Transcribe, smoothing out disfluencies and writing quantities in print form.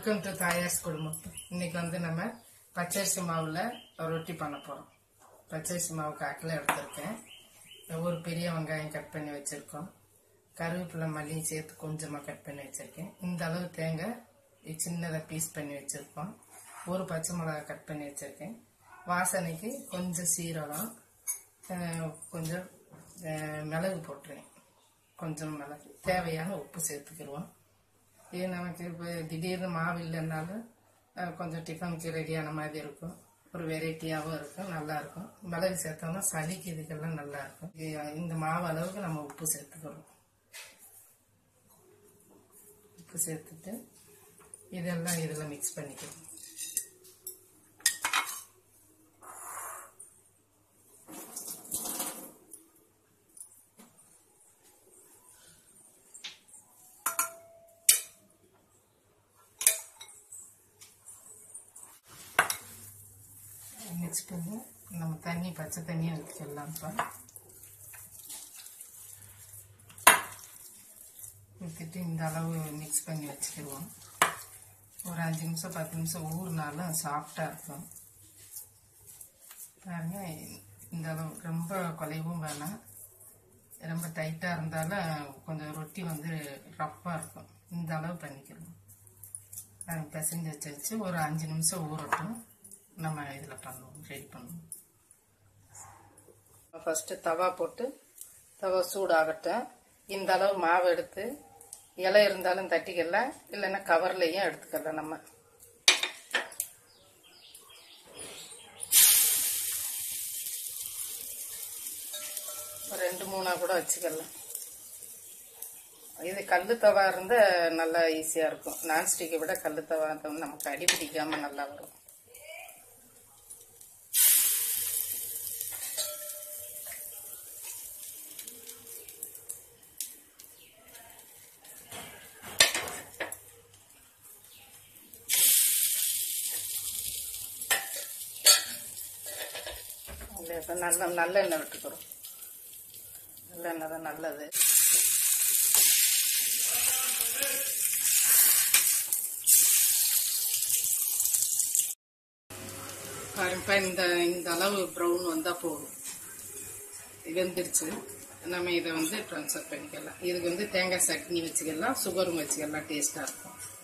Welcome to தாயார்ஸ் குடும்பம். இன்னைக்கு வந்து நம்ம பச்சரிசி மாவுல ரொட்டி பண்ண போறோம். பச்சரிசி மாவு காக்கில் எடுத்திருக்கேன். ஒரு பெரிய வெங்காயம் கட் பண்ணி வச்சிருக்கோம். கருவேப்பிலை மல்லியும் சேர்த்து கொஞ்சமா கட் பண்ணி வச்சிருக்கேன். இந்த அளவு தேங்காய் சின்னதாக பீஸ் பண்ணி வச்சிருக்கோம். ஒரு பச்சை மிளகாய் கட் பண்ணி வச்சிருக்கேன். வாசனைக்கு கொஞ்சம் சீரகம், கொஞ்சம் மிளகு போட்டுருவேன். கொஞ்சம் மிளகு, தேவையான உப்பு சேர்த்துக்கிடுவோம். இது நமக்கு இப்போ திடீர்னு மாவு இல்லைன்னாலும் கொஞ்சம் டிஃபனுக்கு ரெடியான மாதிரி இருக்கும். ஒரு வெரைட்டியாகவும் இருக்கும், நல்லா இருக்கும். மிளகு சேர்த்தோம்னா சளிக்கு இதுக்கெல்லாம் நல்லா இருக்கும். இந்த மாவு அளவுக்கு நம்ம உப்பு சேர்த்துக்கிறோம். உப்பு சேர்த்துட்டு இதெல்லாம் இதில் மிக்ஸ் பண்ணிக்கிறோம். மிக்ஸ் பண்ணி நம்ம தண்ணி பச்சை தண்ணியை ஊற்றிக்கலாம்ப்பா. ஊற்றிட்டு இந்த அளவு மிக்ஸ் பண்ணி வச்சுக்கிடுவோம். ஒரு 5 நிமிஷம் 10 நிமிஷம் ஊறினாலும் சாஃப்டாக இருக்கும். பாருங்க, இந்த அளவு ரொம்ப குலைவும் வேணாம், ரொம்ப டைட்டாக இருந்தாலும் கொஞ்சம் ரொட்டி வந்து ரஃப்பாக இருக்கும். இந்த அளவு பண்ணிக்கிறோம். பிசைஞ்சு வச்சு ஒரு 5 நிமிஷம் ஊறட்டும். நம்ம இதில் பண்ணுவோம், ரெடி பண்ணுவோம். ஃபஸ்ட்டு தவா போட்டு தவா சூடாகட்டும். இந்த அளவு மாவு எடுத்து இலை இருந்தாலும் தட்டிக்கலாம், இல்லைன்னா கவர்லையும் எடுத்துக்கலாம். நம்ம ஒரு 2-3 கூட வச்சுக்கலாம். இது கல்லு தவா இருந்தால் நல்லா ஈஸியாக இருக்கும். நான்ஸ்டிக்கை விட கல்லு தவா நமக்கு அடி பிடிக்காமல் நல்லா வரும். நல்லெண்ணெய் விட்டுக்கிறோம். நல்லெண்ணெய் தான் நல்லது. பாருப்பா, இந்த அளவு ப்ரௌன் வந்தால் போதும். வெந்துருச்சு. நம்ம இதை வந்து ட்ரான்ஸ்ஃபர் பண்ணிக்கலாம். இதுக்கு வந்து தேங்காய் சட்னி வச்சுக்கலாம், சுகரும் வச்சுக்கலாம், டேஸ்டாக இருக்கும்.